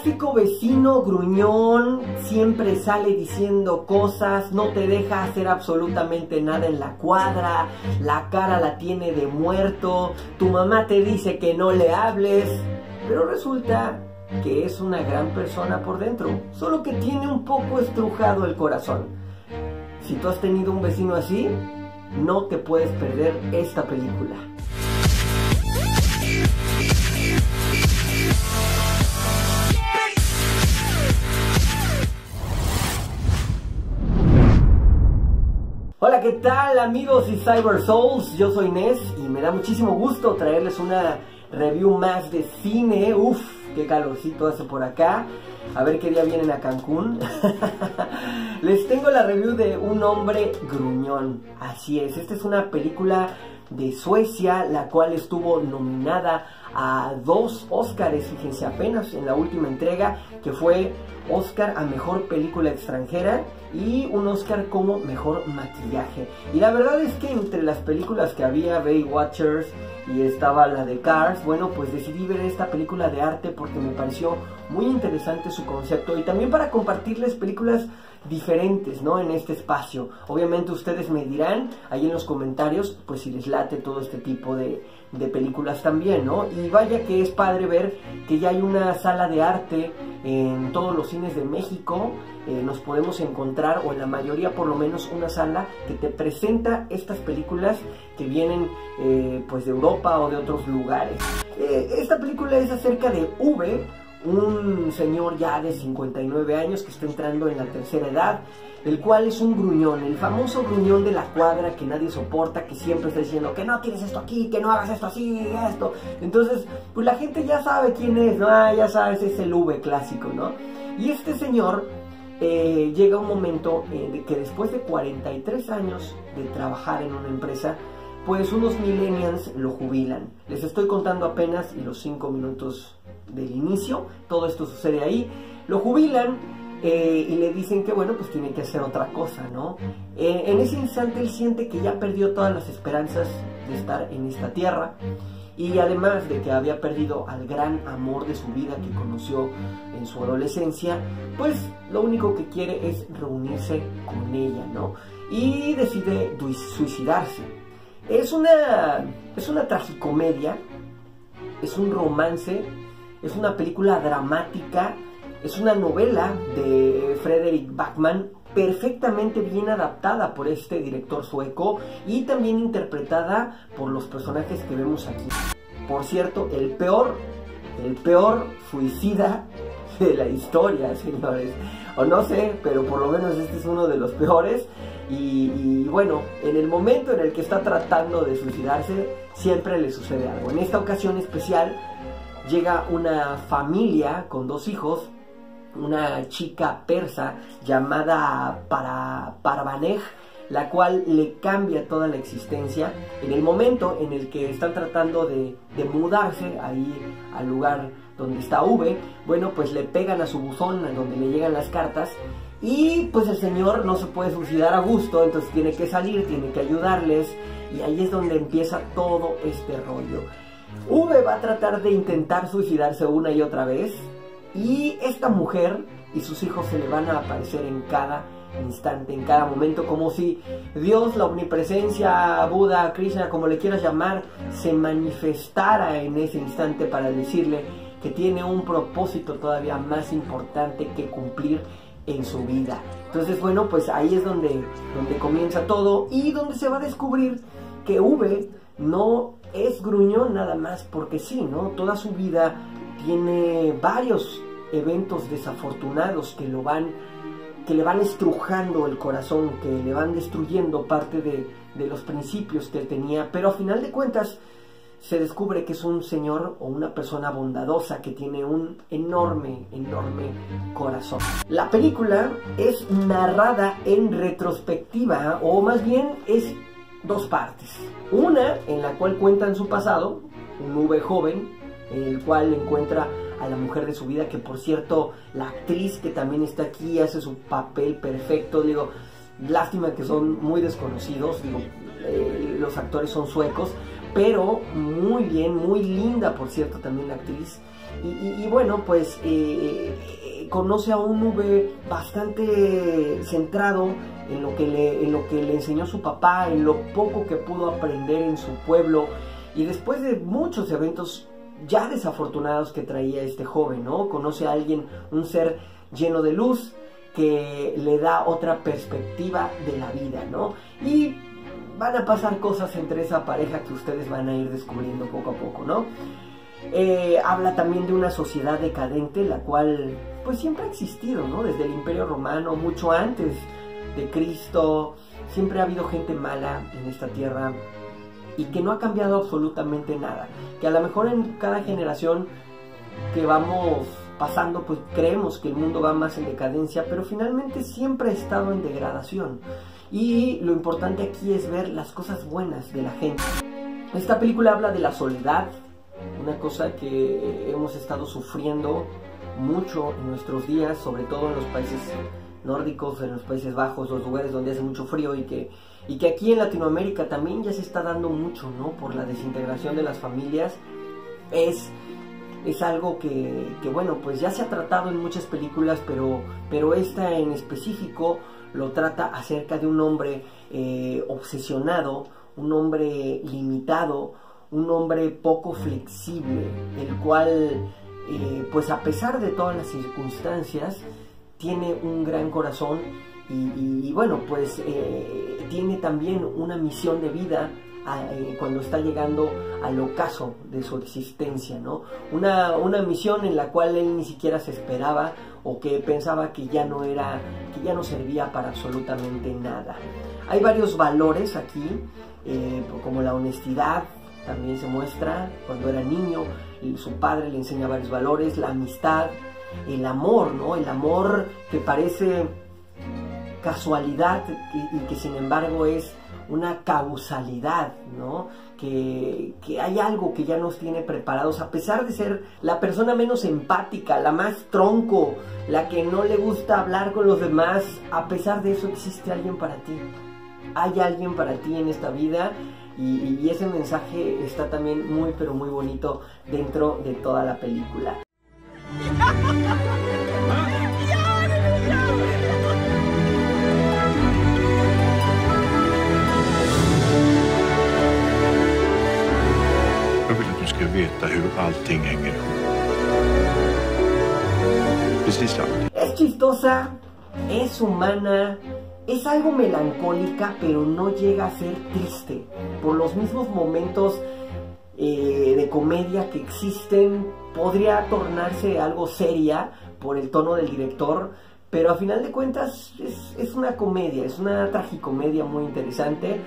clásico vecino gruñón, siempre sale diciendo cosas, no te deja hacer absolutamente nada en la cuadra, la cara la tiene de muerto, tu mamá te dice que no le hables, pero resulta que es una gran persona por dentro, solo que tiene un poco estrujado el corazón. Si tú has tenido un vecino así, no te puedes perder esta película. Hola, ¿qué tal amigos y Cyber Souls? Yo soy Nes y me da muchísimo gusto traerles una review más de cine. Uf, qué calorcito hace por acá. A ver qué día vienen a Cancún. Les tengo la review de Un hombre gruñón. Así es, esta es una película de Suecia, la cual estuvo nominada a 2 Óscares, fíjense, apenas en la última entrega, que fue Óscar a Mejor Película Extranjera y un Óscar como Mejor Maquillaje. Y la verdad es que entre las películas que había, Baywatchers y estaba la de Cars, bueno, pues decidí ver esta película de arte porque me pareció muy interesante su concepto y también para compartirles películas diferentes, ¿no? En este espacio. Obviamente ustedes me dirán ahí en los comentarios, pues si les late todo este tipo de películas también, ¿no? Y vaya que es padre ver que ya hay una sala de arte en todos los cines de México. Nos podemos encontrar, o en la mayoría por lo menos, una sala que te presenta estas películas que vienen pues de Europa o de otros lugares. Esta película es acerca de V, un señor ya de 59 años que está entrando en la tercera edad, el cual es un gruñón, el famoso gruñón de la cuadra que nadie soporta, que siempre está diciendo que no tienes esto aquí, que no hagas esto así, esto. Entonces, pues la gente ya sabe quién es, ¿no? Ya sabes, es el V clásico, ¿no? Y este señor llega un momento de que después de 43 años de trabajar en una empresa, pues unos millennials lo jubilan. Les estoy contando apenas los 5 minutos del inicio, todo esto sucede ahí, lo jubilan y le dicen que bueno, pues tiene que hacer otra cosa, ¿no? En ese instante él siente que ya perdió todas las esperanzas de estar en esta tierra y además de que había perdido al gran amor de su vida que conoció en su adolescencia, pues lo único que quiere es reunirse con ella, ¿no? Y decide suicidarse. Es una tragicomedia, es un romance, es una película dramática, es una novela de Fredrik Backman, perfectamente bien adaptada por este director sueco y también interpretada por los personajes que vemos aquí. Por cierto, el peor suicida de la historia, señores. O no sé, pero por lo menos este es uno de los peores. Y bueno, en el momento en el que está tratando de suicidarse, siempre le sucede algo. En esta ocasión especial, llega una familia con 2 hijos, una chica persa llamada Parvanej, la cual le cambia toda la existencia. En el momento en el que están tratando de mudarse ahí al lugar donde está V, bueno, pues le pegan a su buzón donde le llegan las cartas y pues el señor no se puede suicidar a gusto, entonces tiene que salir, tiene que ayudarles y ahí es donde empieza todo este rollo. V va a tratar de intentar suicidarse una y otra vez y esta mujer y sus hijos se le van a aparecer en cada instante, en cada momento, como si Dios, la omnipresencia, Buda, Krishna, como le quieras llamar, se manifestara en ese instante para decirle que tiene un propósito todavía más importante que cumplir en su vida. Entonces, bueno, pues ahí es donde comienza todo y donde se va a descubrir que V no es gruñón nada más porque sí, ¿no? Toda su vida tiene varios eventos desafortunados que le van estrujando el corazón, que le van destruyendo parte de los principios que él tenía, pero a final de cuentas se descubre que es un señor o una persona bondadosa que tiene un enorme corazón. La película es narrada en retrospectiva, o más bien es 2 partes. Una en la cual cuentan su pasado, un V joven, en el cual encuentra a la mujer de su vida, que por cierto, la actriz que también está aquí hace su papel perfecto. Digo, lástima que son muy desconocidos, digo, los actores son suecos, pero muy bien, muy linda por cierto también la actriz. Y bueno, pues conoce a un Uwe bastante centrado en lo que le enseñó su papá, en lo poco que pudo aprender en su pueblo, y después de muchos eventos ya desafortunados que traía este joven, ¿no? Conoce a alguien, un ser lleno de luz, que le da otra perspectiva de la vida, ¿no? Y van a pasar cosas entre esa pareja que ustedes van a ir descubriendo poco a poco, ¿no? Habla también de una sociedad decadente, la cual pues siempre ha existido, ¿no? Desde el Imperio Romano, mucho antes de Cristo, siempre ha habido gente mala en esta tierra y que no ha cambiado absolutamente nada. Que a lo mejor en cada generación que vamos pasando, pues creemos que el mundo va más en decadencia, pero finalmente siempre ha estado en degradación. Y lo importante aquí es ver las cosas buenas de la gente. Esta película habla de la soledad, una cosa que hemos estado sufriendo mucho en nuestros días, sobre todo en los países nórdicos, en los Países Bajos, los lugares donde hace mucho frío, y que aquí en Latinoamérica también ya se está dando mucho, ¿no? Por la desintegración de las familias. Es algo que bueno, pues ya se ha tratado en muchas películas, pero esta en específico lo trata acerca de un hombre obsesionado, un hombre limitado, un hombre poco flexible, el cual pues a pesar de todas las circunstancias tiene un gran corazón y bueno, pues tiene también una misión de vida cuando está llegando al ocaso de su existencia, ¿no? Una misión en la cual él ni siquiera se esperaba, o que pensaba que ya no servía para absolutamente nada. Hay varios valores aquí, como la honestidad, también se muestra cuando era niño, y su padre le enseña varios valores, la amistad, el amor, ¿no? El amor que parece casualidad y que sin embargo es una causalidad, ¿no? Que hay algo que ya nos tiene preparados, a pesar de ser la persona menos empática, la más tronco, la que no le gusta hablar con los demás. A pesar de eso existe alguien para ti. Hay alguien para ti en esta vida, y ese mensaje está también muy pero muy bonito dentro de toda la película. Veta hur allting hänger ihop. Precis allt. Es chistosa, es humana, es algo melancólica, pero no llega a ser triste. Por los mismos momentos de comedia que existen, podría tornarse algo seria por el tono del director, pero a final de cuentas es una comedia, es una tragicomedia muy interesante.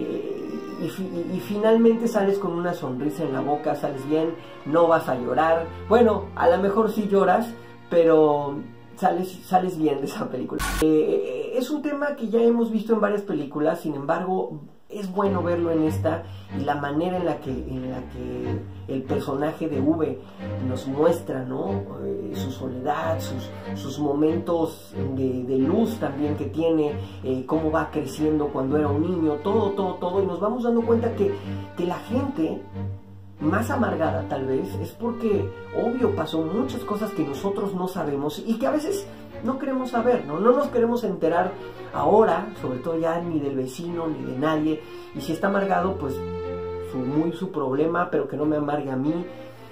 Y finalmente sales con una sonrisa en la boca, sales bien, no vas a llorar. Bueno, a lo mejor sí lloras, pero sales bien de esa película. Es un tema que ya hemos visto en varias películas, sin embargo es bueno verlo en esta, y la manera en la que el personaje de Uwe nos muestra, ¿no? Su soledad, sus momentos de luz también que tiene, cómo va creciendo cuando era un niño, todo, y nos vamos dando cuenta que la gente más amargada tal vez es porque obvio pasó muchas cosas que nosotros no sabemos y que a veces no queremos saber, ¿no? No nos queremos enterar ahora, sobre todo ya ni del vecino ni de nadie, y si está amargado, pues su problema, pero que no me amargue a mí.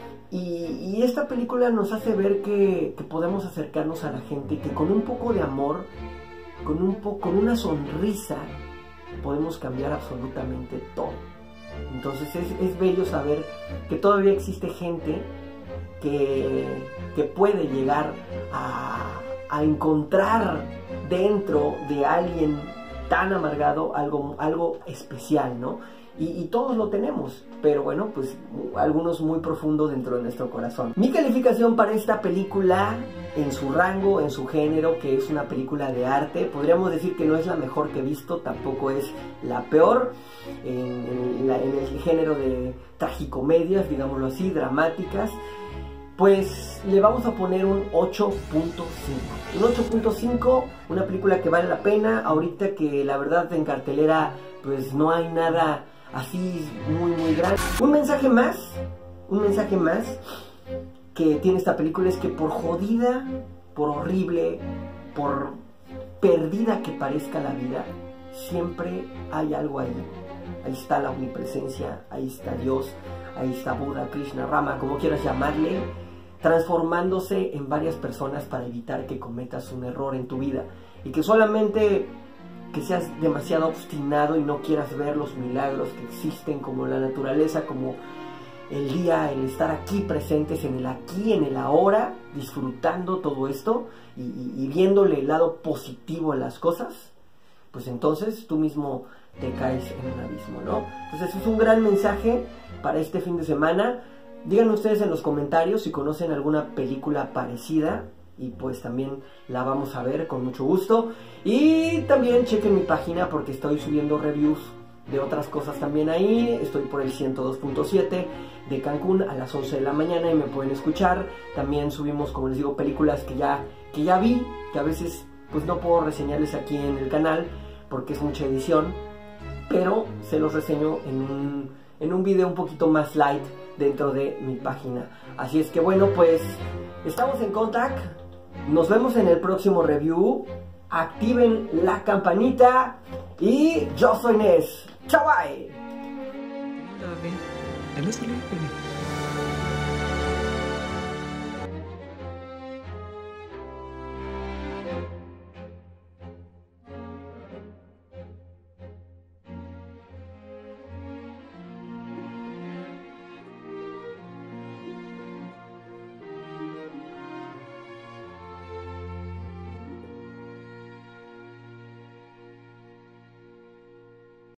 Y esta película nos hace ver que podemos acercarnos a la gente, y que con un poco de amor, con una sonrisa, podemos cambiar absolutamente todo. Entonces es bello saber que todavía existe gente que puede llegar a encontrar dentro de alguien tan amargado algo especial, ¿no? Y todos lo tenemos, pero bueno, pues algunos muy profundos dentro de nuestro corazón. Mi calificación para esta película, en su rango, en su género, que es una película de arte, podríamos decir que no es la mejor que he visto, tampoco es la peor, en el género de tragicomedias, digámoslo así, dramáticas, pues le vamos a poner un 8.5. Un 8.5, una película que vale la pena, ahorita que la verdad en cartelera pues no hay nada así muy grande. Un mensaje más, que tiene esta película es que por jodida, por horrible, por perdida que parezca la vida, siempre hay algo ahí. Ahí está la omnipresencia, ahí está Dios, ahí está Buda, Krishna, Rama, como quieras llamarle, transformándose en varias personas para evitar que cometas un error en tu vida. Y que solamente que seas demasiado obstinado y no quieras ver los milagros que existen, como la naturaleza, como el día, el estar aquí presentes en el aquí, en el ahora, disfrutando todo esto y viéndole el lado positivo a las cosas, pues entonces tú mismo te caes en un abismo, ¿no? Entonces es un gran mensaje para este fin de semana. Díganme ustedes en los comentarios si conocen alguna película parecida y pues también la vamos a ver con mucho gusto. Y también chequen mi página porque estoy subiendo reviews de otras cosas también ahí. Estoy por el 102.7 de Cancún a las 11 de la mañana y me pueden escuchar. También subimos, como les digo, películas que ya vi, que a veces pues no puedo reseñarles aquí en el canal porque es mucha edición, pero se los reseño en un video un poquito más light dentro de mi página. Así es que bueno, pues estamos en contacto. Nos vemos en el próximo review. Activen la campanita y yo soy Nes. Chao, bye. Love it. And listen to it.